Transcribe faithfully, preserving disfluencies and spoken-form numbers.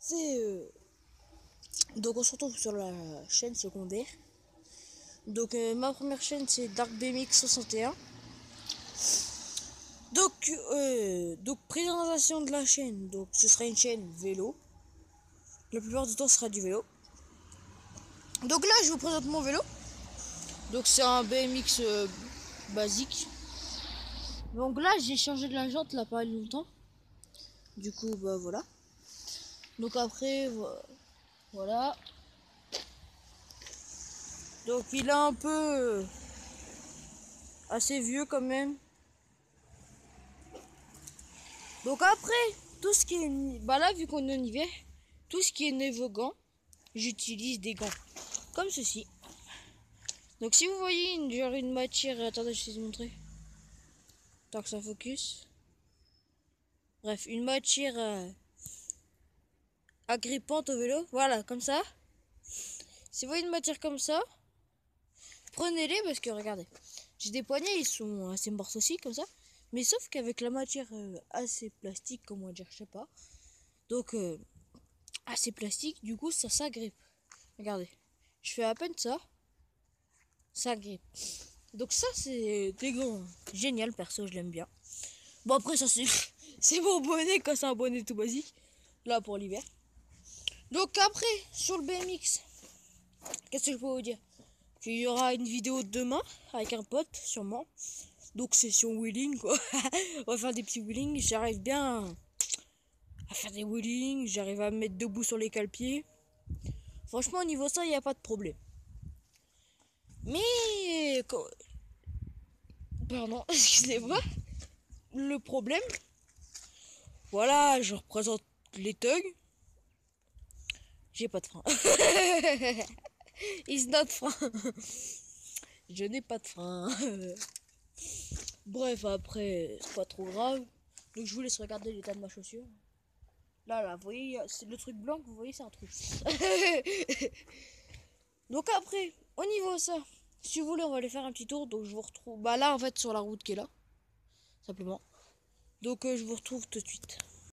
c'est... Euh... Donc on se retrouve sur la chaîne secondaire. Donc euh, ma première chaîne c'est Dark B M X soixante et un. Donc, euh, donc présentation de la chaîne. Donc ce sera une chaîne vélo. La plupart du temps ce sera du vélo. Donc là je vous présente mon vélo. Donc c'est un B M X euh, basique. Donc là j'ai changé de la jante là pas longtemps. Du coup bah voilà. Donc après voilà. Donc il est un peu euh, assez vieux quand même. Donc après tout ce qui est bah là vu qu'on est en hiver, tout ce qui est navigant, j'utilise des gants comme ceci. Donc si vous voyez une, genre une matière, attendez je vais vous montrer. Tant que ça focus. Bref, une matière euh, agrippante au vélo, voilà comme ça. Si vous voyez une matière comme ça, prenez-les parce que regardez, j'ai des poignets, ils sont assez morts aussi comme ça. Mais sauf qu'avec la matière euh, assez plastique, comment dire, je sais pas. Donc euh, assez plastique, du coup ça s'agrippe. Regardez, je fais à peine ça, ça agrippe. Donc ça c'est des gants génial, perso je l'aime bien. Bon après ça c'est c'est mon bonnet quand c'est un bonnet tout basique. Là pour l'hiver. Donc après sur le B M X, qu'est-ce que je peux vous dire? Qu'il y aura une vidéo demain avec un pote sûrement. Donc session wheeling quoi. On va faire des petits wheelings. J'arrive bien à faire des wheelings. J'arrive à me mettre debout sur les cale-pieds. Franchement au niveau ça il n'y a pas de problème. Mais pardon, excusez-moi. Le problème, voilà, je représente les thugs. J'ai pas de frein. It's not frein. Je n'ai pas de frein. Bref, après, c'est pas trop grave. Donc je vous laisse regarder l'état de ma chaussure. Là, là, vous voyez, c'est le truc blanc que vous voyez, c'est un trou. Donc après, au niveau de ça, si vous voulez, on va aller faire un petit tour. Donc je vous retrouve, bah là, en fait, sur la route qui est là, simplement. Donc euh, je vous retrouve tout de suite.